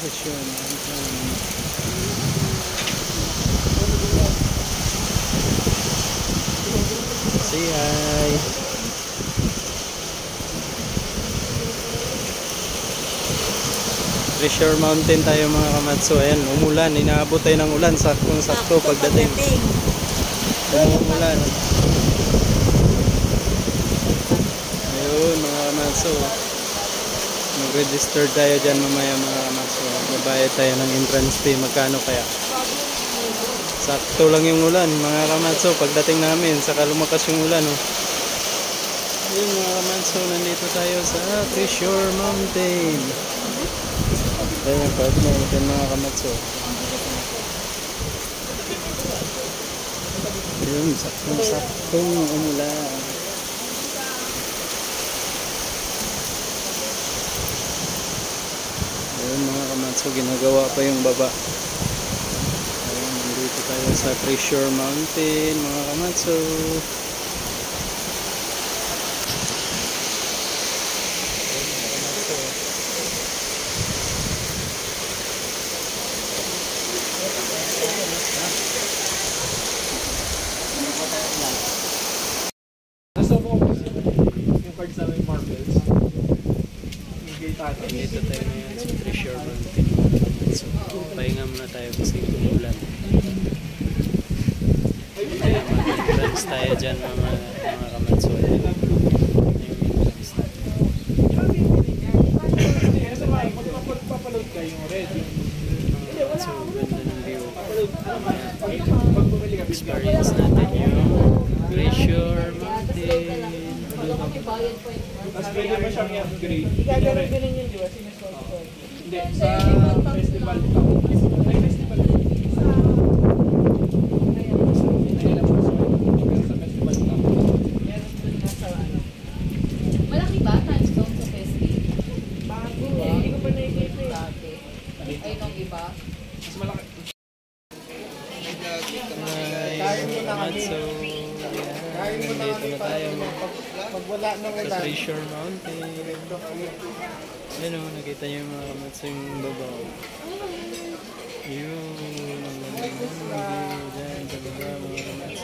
Treasure Mountain. Say hi. Treasure Mountain tayo mga kamatso. Ayan, umulan. Inaabot tayo ng ulan. Saktong-sakto pagdating. Umulan. Ayun mga kamatso. Mag-register tayo dyan mamaya mga kamatso. Babayad tayo ng entrance fee. Magkano kaya? Sakto lang yung ulan mga kamatso. Pagdating namin, saka lumakas yung ulan. Oh. Ayun mga kamatso, nandito tayo sa Treasure Mountain. Ayun, pag natin mga kamatso. Ayun, saktong umulan. Ayun mga kamatso, ginagawa pa yung baba. Ayun, nandito tayo sa Treasure Mountain mga kamatso. Dito tayo ngayon sa Treasure Mountain. So, pahinga muna tayo kasi umulan. Kaya mag-entrance tayo dyan mga kamatso. So, ganda ng view. Experience natin yung Treasure Mountain. Mas pwede ba siyang i-upgrade? Gagawin ganun yun, di ba? Sinusponsor. Hindi, sa festival to. May festival to. Sa festival to. Malaki ba time zone sa festival? Bago eh. Hindi ko pa nakikita eh. Ay, nung iba? Mas malaki. Ay, kamatso. Nandito na tayo. Pag wala nang Sa Treasure Mountain. Ayun o, nakita niyo yung mga kamatso yung babaw. Yun, ang ganda ng view dyan sa baba mga kamatso.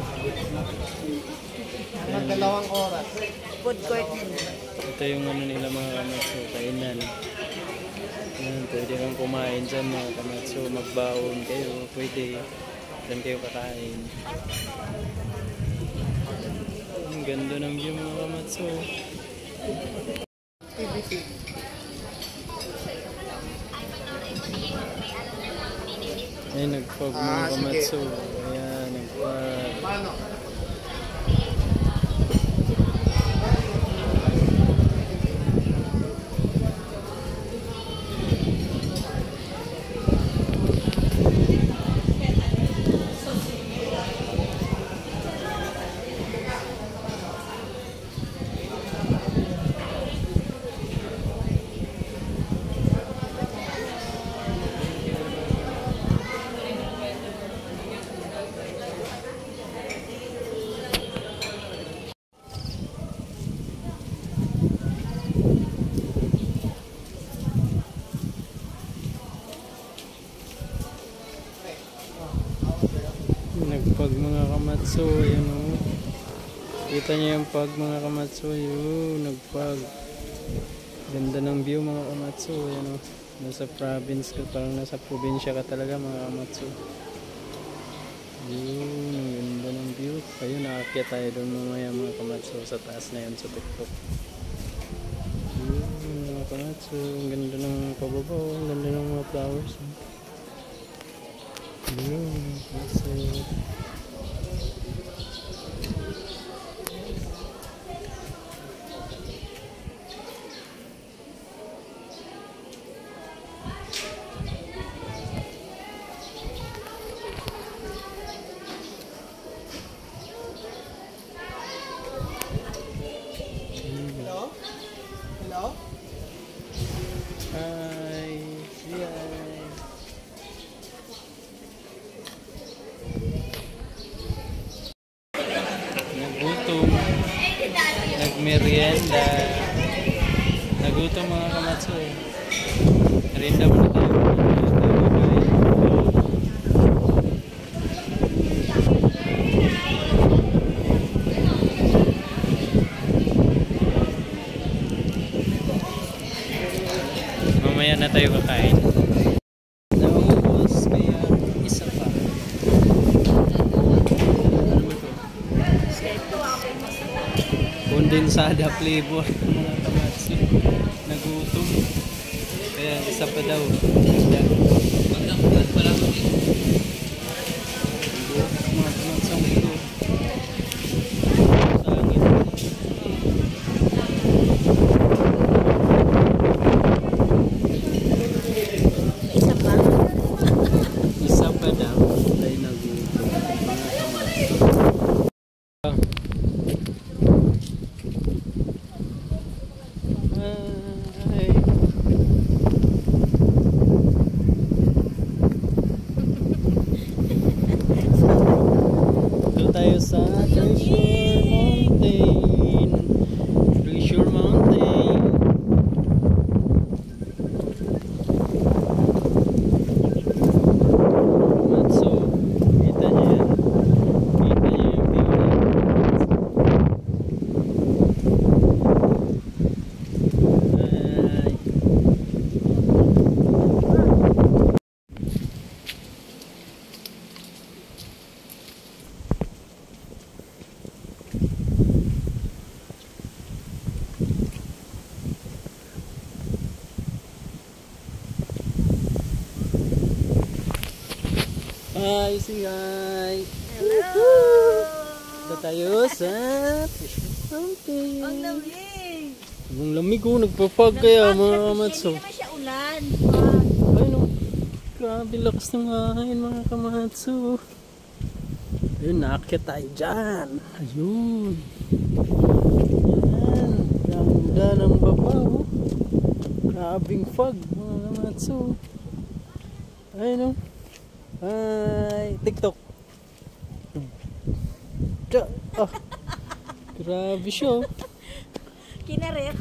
Mga 2 oras. Food court. Ito yung ano nila mga kamatso, kainan. Yan, pwede kang kumain dyan mga kamatso, magbaon kayo, pwede. Dyan kayo kakain. Ang ganda ng view mga kamatso. Ay, nag-fog mga kamatso. Ayan, nag-fog. Paano? Nagpag mga kamatso, yun o. Kita niyo yung pag mga kamatso, yun, nagpag. Ganda ng view mga kamatso, yun o. Nasa province ka, parang nasa probinsya ka talaga mga kamatso. Yun, ang ganda ng view. Ayun, naakyat tayo doon mamaya mga kamatso, sa taas na yun, sa tuktok. Yun mga kamatso, ang ganda ng pababaw, ang ganda ng mga flowers. Yun, kamatso. Hello? Hi! Nagutom. Nagmerienda. Nagutom mga kamatso. Merinda muna tayo. Mamaya na tayo kakain. Naubos kaya isa pa. Kondensada flavor mga kamatsi. Nagutom. Kaya isa pa daw. Yan. Magdampulan pala ko dito. Mga kamatsang ito. Sangit. Isa pa daw. Ay nagutom. Mga kamatsi. Tayo sa Treasure Mountain. Treasure Mountain. Matso. Kita niyo yan. Kita niyo yung view niya. Ay. Hi, say hi. Hello. Ito tayo sa Mountain. Ang lamig. Ang lamig ko, nagpapag kaya mga kamatso. Hindi naman siya ulan. Ay no, grabe lakas ng hangin mga kamatso. Ayun, naakyat tayo dyan. Ayun. Yan, ganda ng baba oh. Grabing fog mga kamatso. Ayun no. Hi, TikTok. Ah, grabe siya. Kinaret.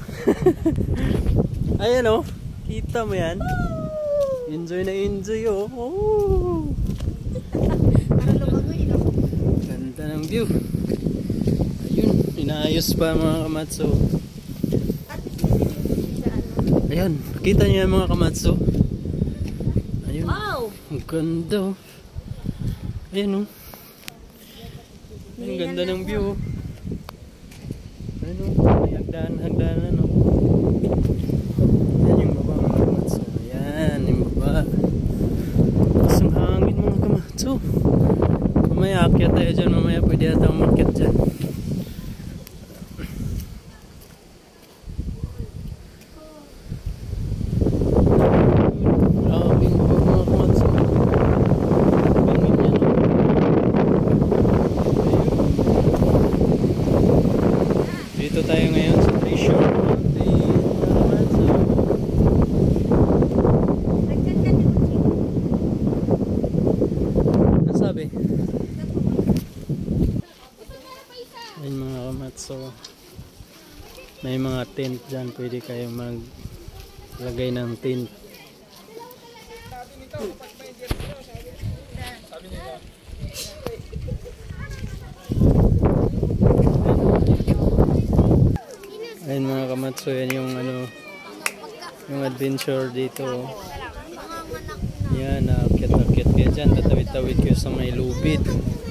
Ayan oh, kita mo yan. Enjoy na enjoy oh. Oh. Parang lumagoy, no? Ganda ng view. Ayun, inaayos pa mga kamatso. At sa ano? Ayan, kita niyo yan mga kamatso. Ayun. Wow! Ang ganda oh. Ayan oh. Ang ganda ng view oh. Ayun oh. May hagdanan oh. Ayan yung baba mga kamatso. Ayan yung baba. Kasang hangin mga kamatso. Mamaya akyat tayo dyan. Mamaya pwede yata umakyat dyan. Dito tayo ngayon sa Treasure Mountain. Ano sabi? Ayun mga kamatso. May mga tent dyan. Pwede kayo maglagay ng tent. Ayun mga kamatso, yan yung ano, yung adventure dito. Yan, naakyat-akyat kayo dyan, tatawid-tawid kayo sa may lubid.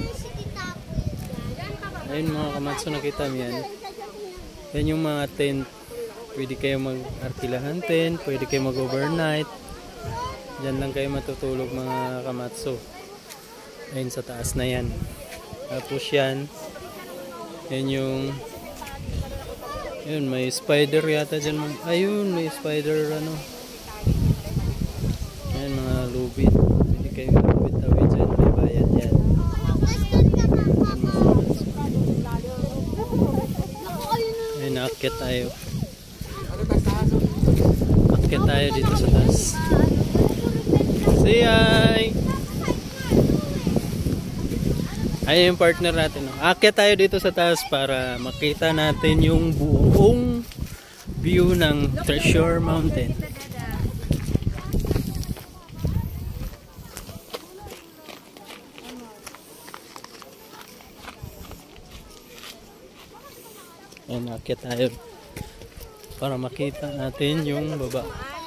Ayun mga kamatso, nakita mo yan. Yan yung mga tent. Pwede kayo mag-arkilahan tent, pwede kayo mag-overnight. Diyan lang kayo matutulog mga kamatso. Ayun sa taas na yan. Tapos yan, yan yung ayun, may spider yata dyan. Ayun, may spider ano. Ayan, mga lubid. Pwede kayo lubid-tawid dyan. May bayad yan. Ayun, naakyat tayo. Akyat tayo dito sa taas. Say hi! Ayun yung partner natin. No? Akyat tayo dito sa taas para makita natin yung buong view ng Treasure Mountain. Ayan, akit tayo. Para makita natin yung baba.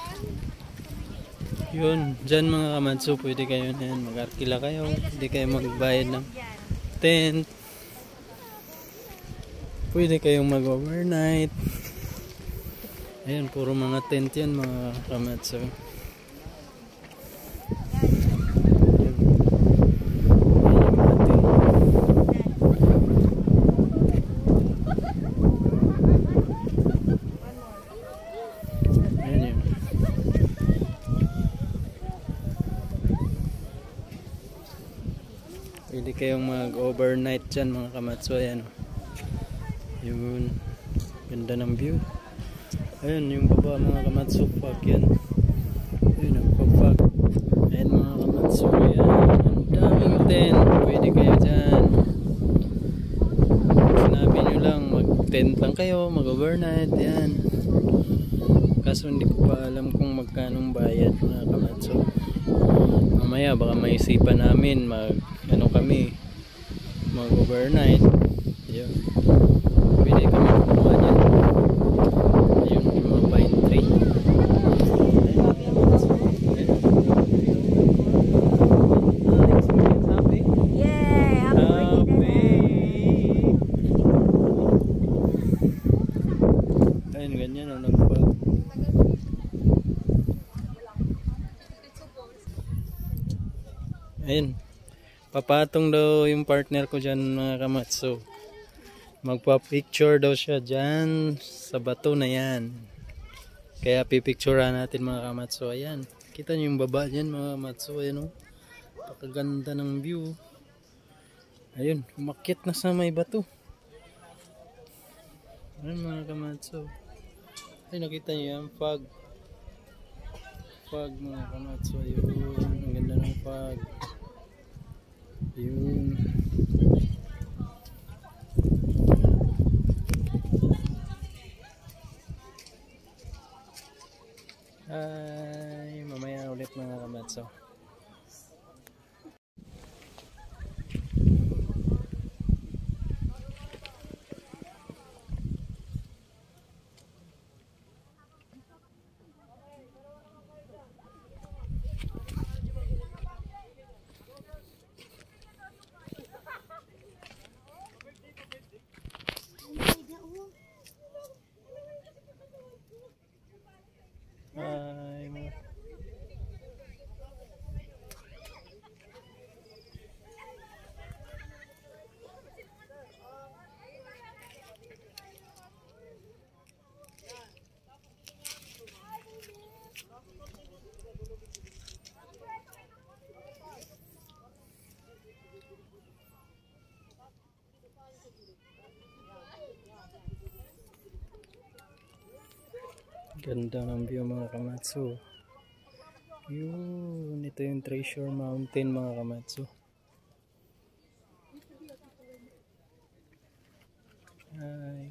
Yun, dyan mga kamatso, pwede kayo na yan. Mag-arkila kayo. Pwede kayo magbayad ng tent. Pwede kayong mag-overnight. Ayan, puro mga tent yan mga kamatso. Pwede kayong mag-overnight dyan mga kamatso. Ayan. Yun. Ganda ng view. Ayan yung baba mga kamatso. Fog yan. Ayan ang fog. Ayan mga kamatso. Ayan. Ang daming tent. Pwede kayo dyan. Sinabi nyo lang mag-tent lang kayo. Mag-overnight. Ayan. Kaso hindi ko pa alam kung magkanong bayad mga kamatso. Mamaya baka maisipan namin kami mag-overnight. Ayun. Pwede kami kumuha niyan. Ayun yung mga pine tree. Yeah, happy. Ayun, ganyan ang nagpag. Ayun. Papatong daw yung partner ko dyan mga kamatso. Magpa-picture daw siya dyan sa bato na yan. Kaya pipicturean natin mga kamatso. Ayan. Kita nyo yung baba dyan mga kamatso. Ayan o. Pakaganda ng view. Ayun. Umakyat na sa may bato. Ayan mga kamatso. Ay nakita nyo yan. Fog. Fog mga kamatso. Ayun. Ang ganda ng fog. Yun. Ay, mamaya ulit mga kamatso. Ay, ganda ng view mga kamatso. Yun, ito yung Treasure Mountain mga kamatso. Ay.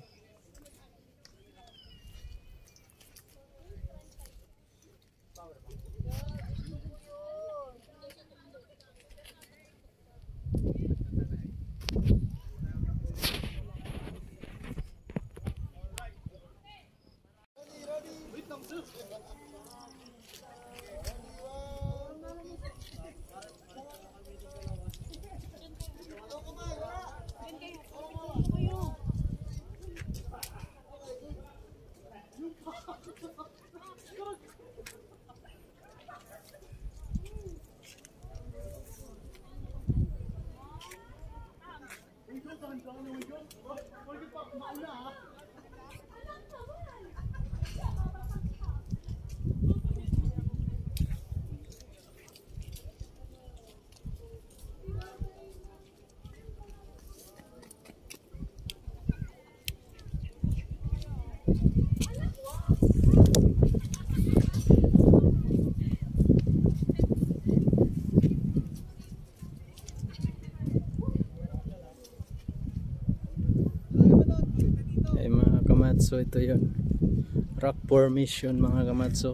So ito yun, rock formation mga kamatso.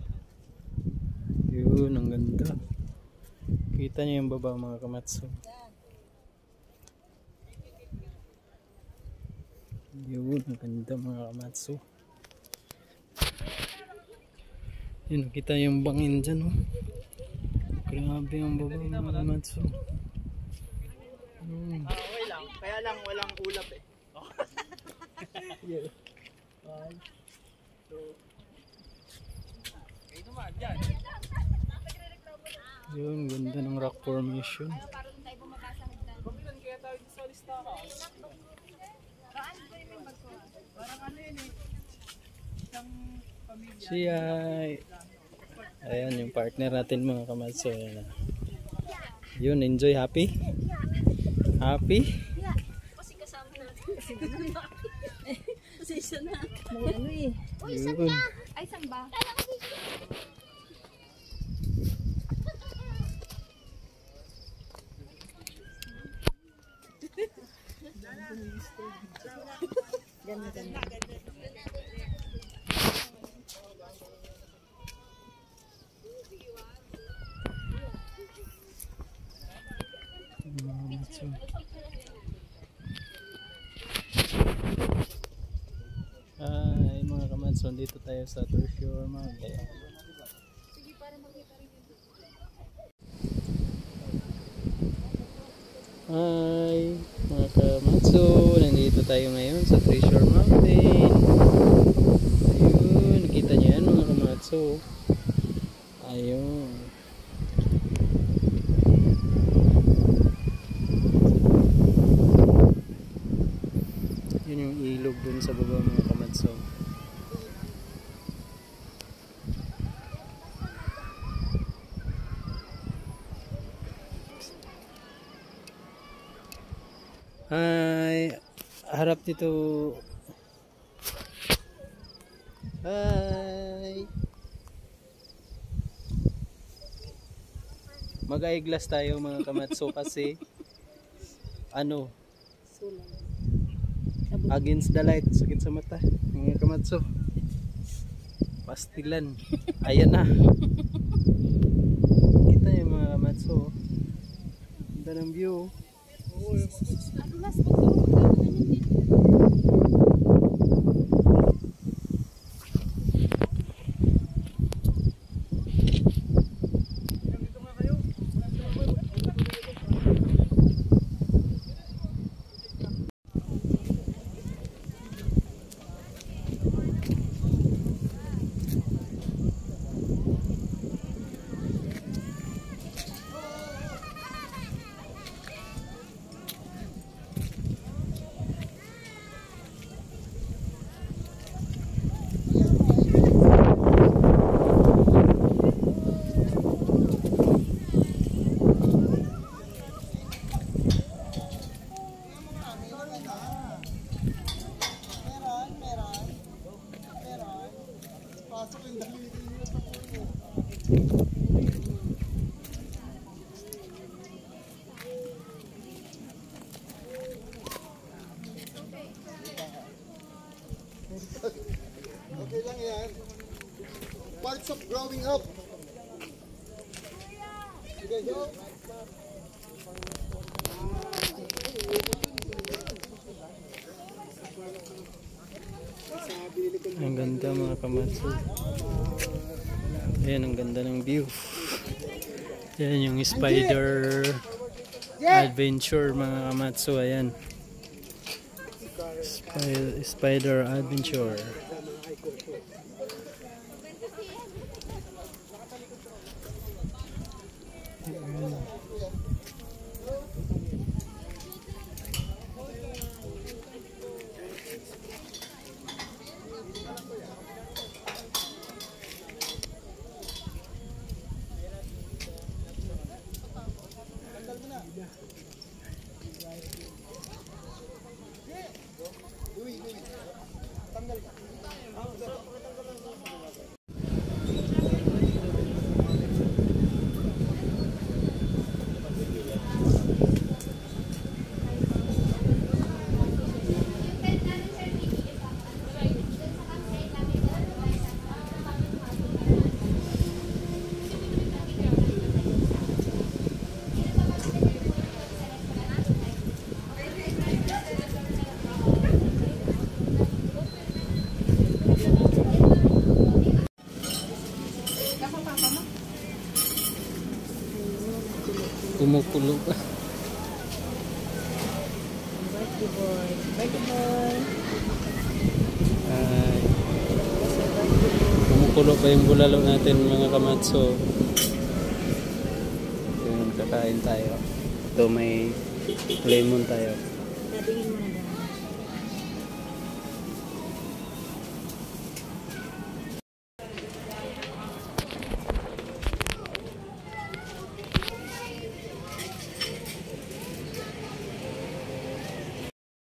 Yun, ang ganda. Kita niyo yung baba mga kamatso. Yun, ang ganda mga kamatso. Yun, kita yung bangin dyan, oh. Grabe ang baba mga kamatso. Okay lang. Kaya lang walang ulap eh. Yun, ganda ng rock formation. Siya. Ayan yung partner natin mga kamatso. Ayan. Yun, enjoy, happy? Happy? Kasi kasama natin. Kasi isa na. May ano eh. Yun. Ay, saan ba? Ay mga kamatso, dito tayo sa Torshore Mountain. Hi mga kamatso, nandito tayo ngayon sa Torshore Mountain. Ayun, nakita nyo yan mga kamatso. Ayun. Yun yung ilog dun sa baba mga kamatso. Hi, harap dito. Hi. Mag-eyeglass tayo mga kamatso kasi ano? Against the light, sakit sa mata mga kamatso. Pastilan. Ayan na. Kita yung mga kamatso. Ganda ng view. Okay lang yan. Parts of growing up. Sige, go. Ang ganda mga kamatso. Ayan, ang ganda ng view. Ayan yung spider adventure mga kamatso. Ayan. Spider adventure. Tanggal ka. Kumukulo pa. Birthday boy. Birthday boy. Ay. Kumukulo pa yung bulalo natin mga kamatso. Yun, kakain tayo. Ito may lemon tayo. Datingin mo na